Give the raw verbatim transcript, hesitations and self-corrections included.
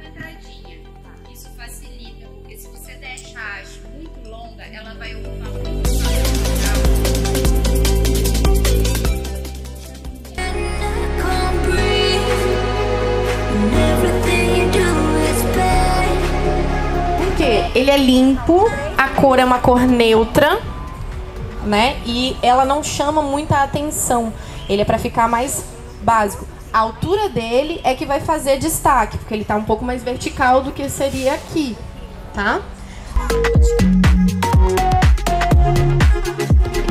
entradinha. Isso facilita, porque se você deixa a haste muito longa, ela vai ocupar muito espaço. Porque ele é limpo, a cor é uma cor neutra, né? E ela não chama muita atenção. Ele é para ficar mais básico. A altura dele é que vai fazer destaque, porque ele tá um pouco mais vertical do que seria aqui, tá?